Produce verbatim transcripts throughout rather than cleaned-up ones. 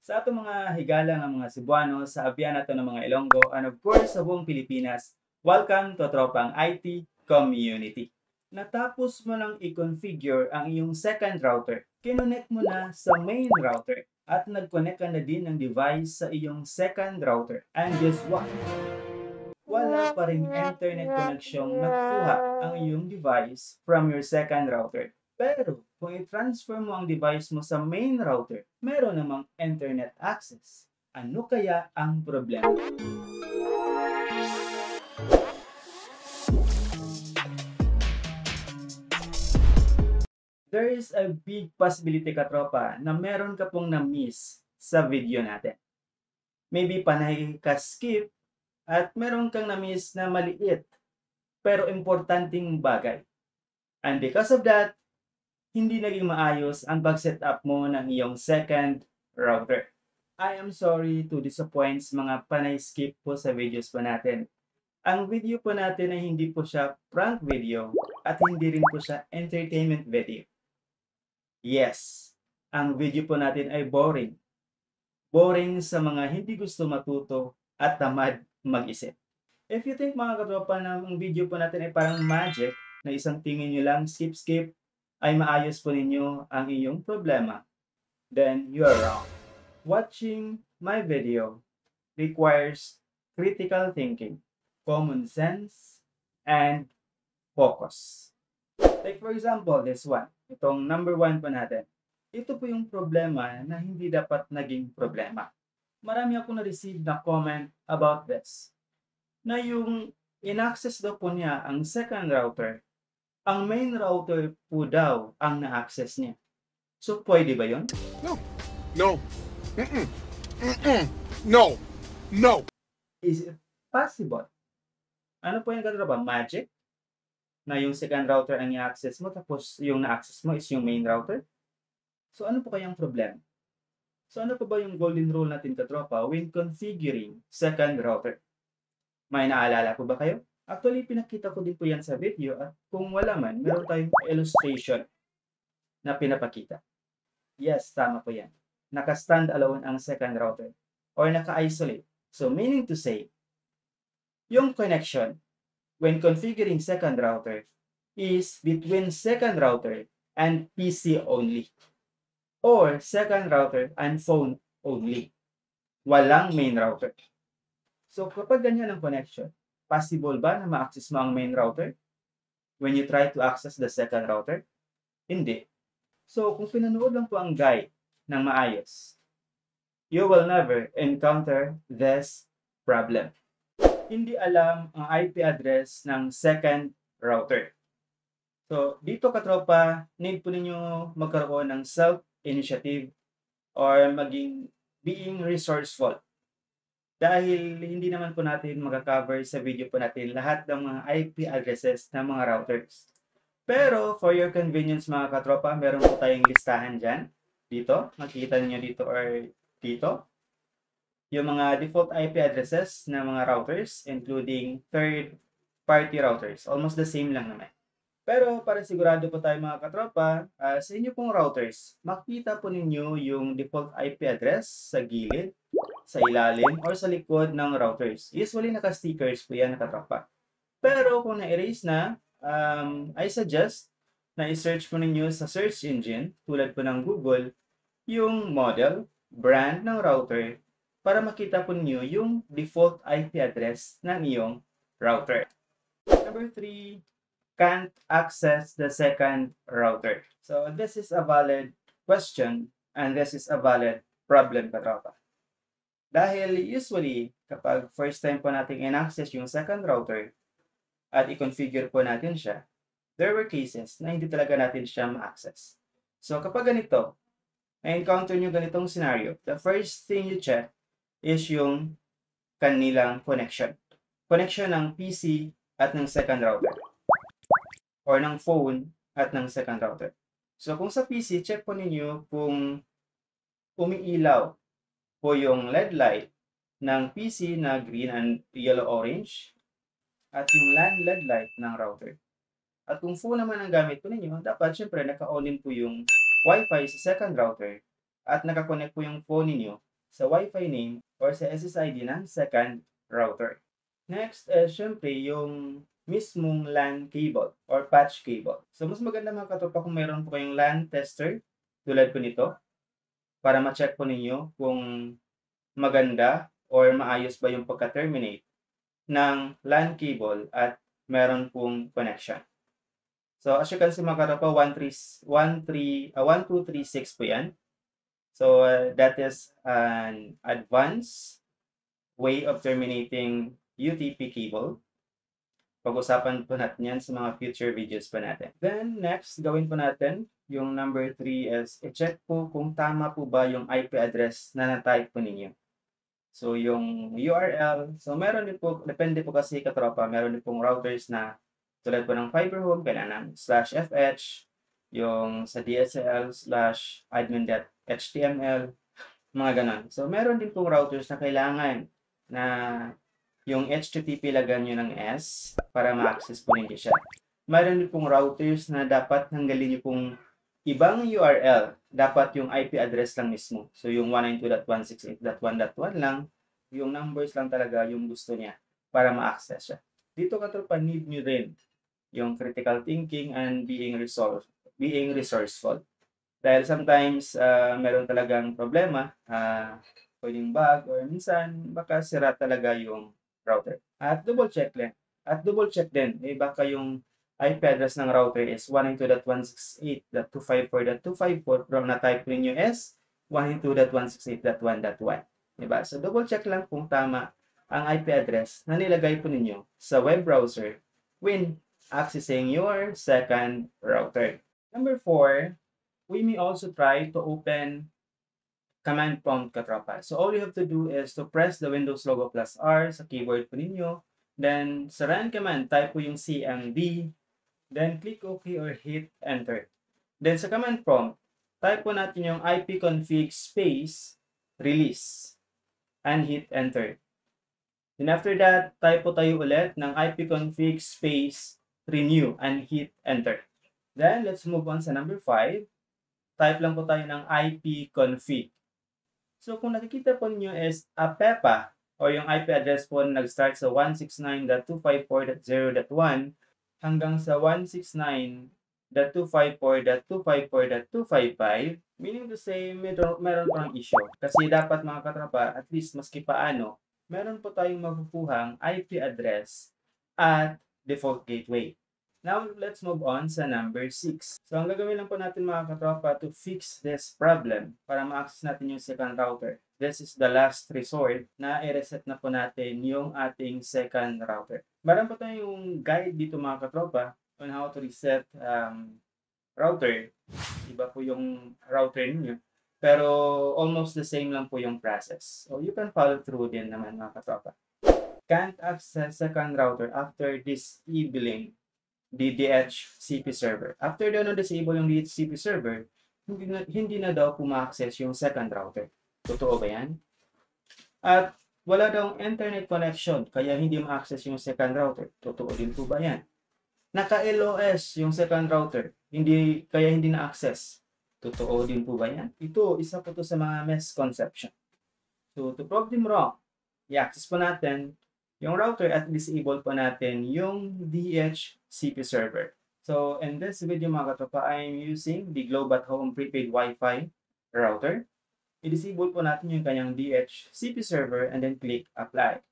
Sa atong mga higala ng mga Cebuano, sa abyan nato ng mga Ilonggo, and of course sa buong Pilipinas, welcome to Tropang I T Community. Natapos mo lang i-configure ang iyong second router, kinonect mo na sa main router, at nag-connect ka na din ng device sa iyong second router. And guess what? Wala pa ring internet connection'ng nakuha ang iyong device from your second router. Pero kung i-transfer mo ang device mo sa main router, meron namang internet access. Ano kaya ang problema? There is a big possibility, katropa, na meron ka pong na-miss sa video natin. Maybe panay ka skip at meron kang na-miss na maliit pero importanteng bagay. And because of that, hindi naging maayos ang pag-set up mo ng iyong second router. I am sorry to disappoint sa mga panay skip po sa videos po natin. Ang video po natin ay hindi po siya prank video at hindi rin po siya entertainment video. Yes, ang video po natin ay boring. Boring sa mga hindi gusto matuto at tamad mag-isip. If you think, mga katropa, na ang video po natin ay parang magic, na isang tingin nyo lang, skip skip, ay maayos po ninyo ang iyong problema, then you are wrong. Watching my video requires critical thinking, common sense, and focus. Like for example, this one, itong number one po natin. Ito po yung problema na hindi dapat naging problema. Marami akong na-receive na comment about this, na yung in-access daw po niya ang second router, ang main router po daw ang na-access niya. So, pwede ba yun? No. No. Mm-mm. Mm-mm. No. No. Is it possible? Ano po yung katropa? Magic? Na yung second router ang i-access mo, tapos yung na-access mo is yung main router? So, ano po kayang problema? So, ano po ba yung golden rule natin, katropa, when configuring second router? May naalala po ba kayo? Actually, pinakita ko din po yan sa video, at kung wala man, meron tayong illustration na pinapakita. Yes, tama po yan. Naka-stand alone ang second router or naka-isolate. So, meaning to say, yung connection when configuring second router is between second router and P C only, or second router and phone only. Walang main router. So, kapag ganyan ang connection, possible ba na ma-access mo ang main router when you try to access the second router? Hindi. So, kung pinanood lang po ang guide ng maayos, you will never encounter this problem. Hindi alam ang I P address ng second router. So, dito, katropa, need po ninyo magkaroon ng self-initiative or maging being resourceful. Dahil hindi naman po natin magka-cover sa video po natin lahat ng mga I P addresses ng mga routers. Pero for your convenience, mga katropa, meron po tayong listahan dyan. Dito, makikita niyo dito or dito. Yung mga default I P addresses ng mga routers, including third-party routers. Almost the same lang naman. Pero para sigurado po tayo, mga katropa, uh, sa inyo pong routers, makita po ninyo yung default I P address sa gilid, sa ilalim, or sa likod ng routers. Usually, naka-stickers po yan, katropa. Pero kung na-erase na, um, I suggest na i-search po ninyo sa search engine, tulad po ng Google, yung model, brand ng router, para makita po ninyo yung default I P address ng iyong router. Number three, can't access the second router. So, this is a valid question and this is a valid problem, katropa. Dahil usually, kapag first time po natin in-access yung second router at i-configure po natin siya, there were cases na hindi talaga natin siya ma-access. So, kapag ganito, na-encounter nyo ganitong scenario, the first thing you check is yung kanilang connection. Connection ng P C at ng second router, or ng phone at ng second router. So, kung sa P C, check po ninyo kung umiilaw po yung L E D light ng P C na green and yellow-orange at yung LAN L E D light ng router. At kung phone naman ang gamit po ninyo, dapat syempre naka-on din po yung Wi-Fi sa second router at nakakonect po yung phone ninyo sa Wi-Fi name or sa S S I D ng second router. Next, eh, syempre yung mismong LAN cable or patch cable. So, mas maganda mga katropa kung meron po kayong LAN tester tulad po nito para ma-check po ninyo kung maganda or maayos ba yung pagka-terminate ng LAN cable at meron pong connection. So, as you can see mga katropa, one two three six po yan. So, uh, that is an advanced way of terminating U T P cable. Pag-usapan po natin yan sa mga future videos pa natin. Then, next, gawin po natin yung number three is i-check po kung tama po ba yung I P address na na-type po ninyo. So, yung U R L, so meron din po, depende po kasi katropa, meron din pong routers na tulad po ng fiber home, kailangan slash fh, yung sa D S L slash admin.html, mga ganon. So, meron din pong routers na kailangan na yung H T T P lagyan nyo ng S para ma-access po ninyo siya. Meron din pong routers na dapat hanggalin nyo pong ibang U R L, dapat yung I P address lang mismo. So, yung one ninety-two dot one sixty-eight dot one dot one lang, yung numbers lang talaga yung gusto niya para ma-access siya. Dito katropa, need nyo rin yung critical thinking and being resource, being resourceful. Dahil sometimes, uh, meron talagang problema, uh, pwedeng bug, or minsan, baka sira talaga yung router. At double check din. At double check din, eh baka yung I P address ng router is one ninety-two dot one sixty-eight dot two fifty-four dot two fifty-four pero na-type ninyo is one ninety-two dot one sixty-eight dot one dot one. Diba? So, double check lang kung tama ang I P address na nilagay po ninyo sa web browser when accessing your second router. Number four, we may also try to open command prompt katropa. So, all you have to do is to press the Windows logo plus R sa keyboard po ninyo. Then, sa run command, type po yung C M D. Then, click OK or hit enter. Then, sa command prompt, type po natin yung ipconfig space release and hit enter. Then, after that, type po tayo ulit ng ipconfig space renew and hit enter. Then, let's move on sa number five. Type lang po tayo ng ipconfig. So, kung nakikita po niyo is a PEPA o yung I P address po na nag-start sa one sixty-nine dot two fifty-four dot zero dot one hanggang sa one sixty-nine dot two fifty-four dot two fifty-four dot two fifty-five, meaning to say, meron, meron po ng issue. Kasi dapat mga katrapa, at least maski paano, meron po tayong makukuhang I P address at default gateway. Now, let's move on sa number six. So, ang gagawin lang po natin mga katropa to fix this problem para ma-access natin yung second router. This is the last resort na i-reset na po natin yung ating second router. Meron po tayong guide dito mga katropa on how to reset um, router. Iba po yung router ninyo. Pero almost the same lang po yung process. So, you can follow through din naman mga katropa. Can't access second router after disabling the D H C P server. After daw na-disable yung D H C P server, hindi na, hindi na daw ma-access yung second router. Totoo ba yan? At wala daw internet connection, kaya hindi ma-access yung second router. Totoo din po ba yan? Naka-L O S yung second router, hindi, kaya hindi na-access. Totoo din po ba yan? Ito, isa po to sa mga misconception. So, to prove them wrong, i-access po natin yung router at disable po natin yung D H C P server. So, in this video mga katropa, I'm using the Globe at Home prepaid Wi-Fi router. I-disable po natin yung kanyang D H C P server and then click apply.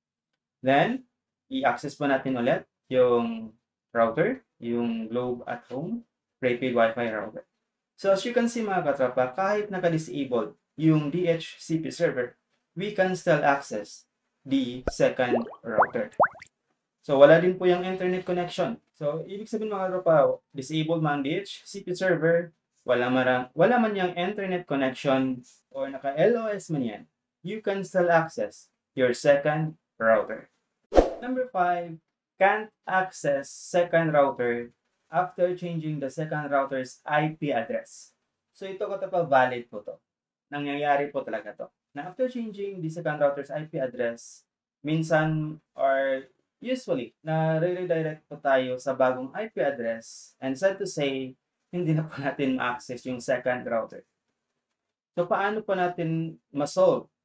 Then, i-access po natin ulit yung router, yung Globe at Home prepaid Wi-Fi router. So, as you can see mga katropa, kahit naka-disable yung D H C P server, we can still access the second router. So, wala din po yung internet connection. So, ibig sabihin mga katropa, disabled man D H C P server, wala, marang, wala man yung internet connection, or naka-L O S man yan, you can still access your second router. Number five, can't access second router after changing the second router's I P address. So, ito katropa, valid po to. Nangyayari po talaga to. Na after changing the second router's I P address, minsan or usually, na re-redirect po tayo sa bagong I P address and sad to say, hindi na po natin ma-access yung second router. So, paano po natin ma-solve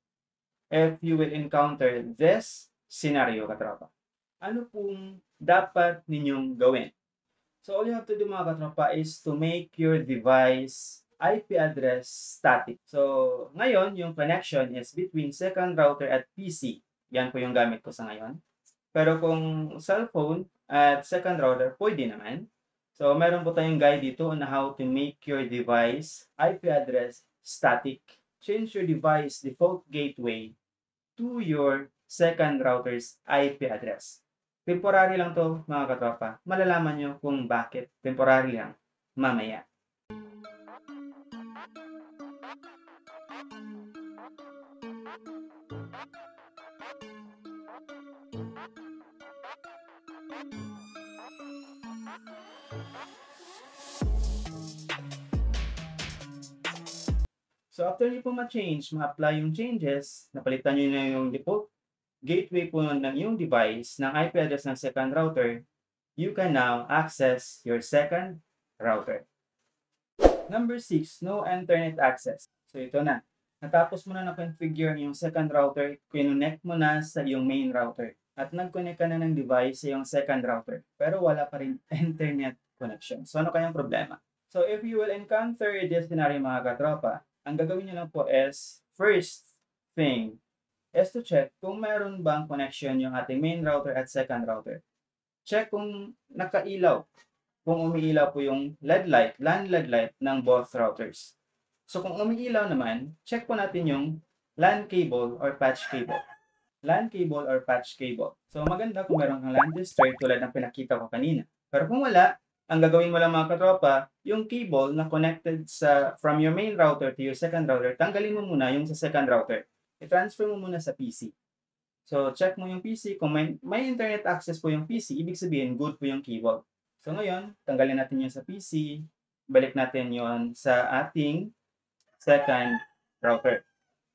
if you will encounter this scenario, katropa. Ano pong dapat ninyong gawin? So all you have to do mga katropa is to make your device I P address static. So ngayon, yung connection is between second router at P C. Yan po yung gamit ko sa ngayon. Pero kung cellphone at second router, pwede naman. So meron po tayong guide dito on how to make your device I P address static. Change your device default gateway to your second router's I P address. Temporary lang to mga katropa. Malalaman nyo kung bakit temporary lang mamaya. So after nyo po ma-change, ma-apply yung changes, napalitan nyo na yung default gateway po ng yung device ng I P address ng second router, you can now access your second router. Number six, no internet access. So ito na. Natapos mo na na-configure yung second router, kinonect mo na sa yung main router. At nag-connect ka na ng device sa yung second router. Pero wala pa rin internet connection. So ano kayang problema? So if you will encounter this scenario mga katropa, ang gagawin nyo lang po is, first thing, is to check kung meron bang connection yung ating main router at second router. Check kung nakailaw, kung umiilaw po yung L E D light, LAN L E D light ng both routers. So kung umiilaw naman, check po natin yung LAN cable or patch cable. LAN cable or patch cable. So maganda kung meron kang LAN district tulad ng pinakita ko kanina. Pero kung wala, ang gagawin mo lang mga katropa, yung cable na connected sa from your main router to your second router, tanggalin mo muna yung sa second router. I-transfer mo muna sa P C. So, check mo yung P C. Kung may, may internet access po yung P C, ibig sabihin, good po yung cable. So, ngayon, tanggalin natin yun sa P C. Balik natin yon sa ating second router.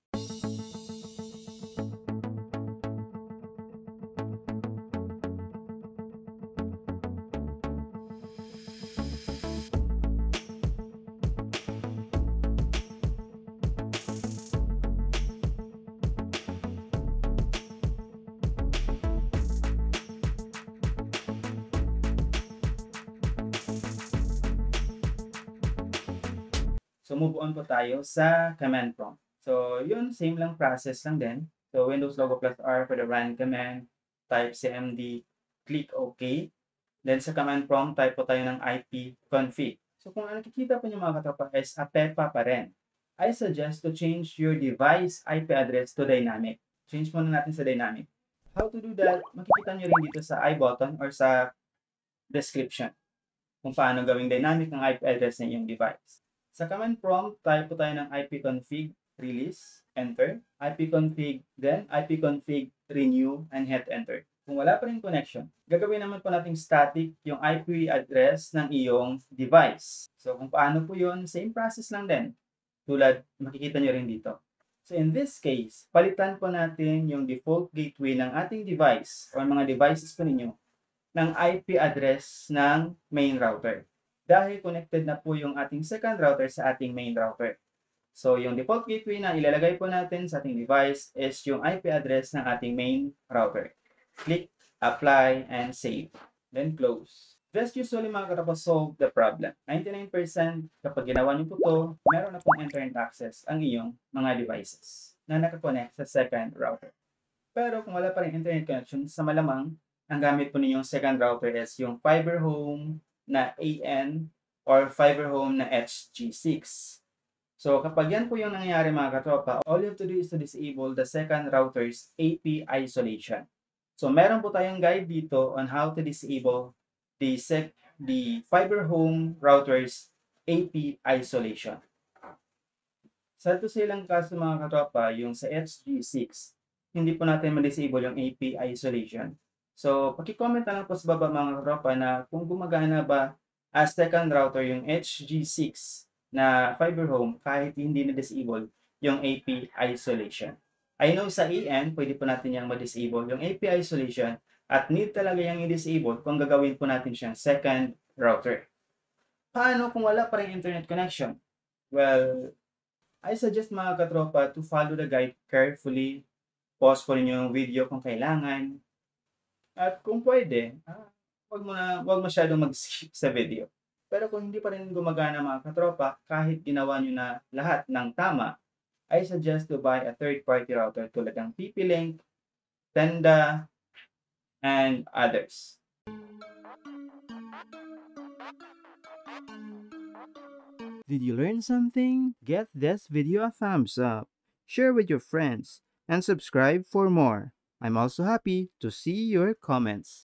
So, move on po tayo sa command prompt. So, yun, same lang process lang din. So, Windows logo plus R for the run command, type C M D, click OK. Then, sa command prompt, type po tayo ng I P config. So, kung ano nakikita po niyo mga katropa is APEPA pa rin. I suggest to change your device I P address to dynamic. Change muna natin sa dynamic. How to do that, makikita nyo rin dito sa I button or sa description kung paano gawing dynamic ng I P address ng iyong device. Sa command prompt, type po tayo ng ipconfig release, enter, ipconfig, then ipconfig renew, and hit enter. Kung wala pa rin connection, gagawin naman po natin static yung I P address ng iyong device. So kung paano po yun, same process lang din. Tulad, makikita nyo rin dito. So in this case, palitan po natin yung default gateway ng ating device or mga devices po ninyo ng I P address ng main router. Dahil connected na po yung ating second router sa ating main router. So, yung default gateway na ilalagay po natin sa ating device is yung I P address ng ating main router. Click, apply, and save. Then close. This usually mga katropa solve the problem. ninety-nine percent kapag ginawa niyo po ito, meron na pong internet access ang iyong mga devices na nakakonect sa second router. Pero kung wala pa rin internet connection, sa malamang, ang gamit po ninyong second router is yung fiber home na A N or fiber home na H G six. So kapag yan po yung nangyayari mga katropa, all you have to do is to disable the second router's A P isolation. So meron po tayong guide dito on how to disable the sec the fiber home router's A P isolation. Sa ito silang kaso mga katropa, yung sa H G six, hindi po natin ma-disable yung A P isolation. So, paki-comment na lang po sa baba mga katropa na kung gumagana ba as second router yung H G six na fiber home kahit hindi na-disable yung A P isolation. I know sa A N, pwede po natin yung ma-disable yung A P isolation at need talaga yung i-disable kung gagawin po natin siyang second router. Paano kung wala pa rin internet connection? Well, I suggest mga katropa to follow the guide carefully pause ko rin yung video kung kailangan. At kung pwede, ah, wag mo na wag masyadong mag-skip sa video. Pero kung hindi pa rin gumagana mga katropa, kahit ginawa niyo na lahat ng tama, I suggest to buy a third-party router tulad ng T P-Link, Tenda, and others. Did you learn something? Get this video a thumbs up, share with your friends, and subscribe for more. I'm also happy to see your comments.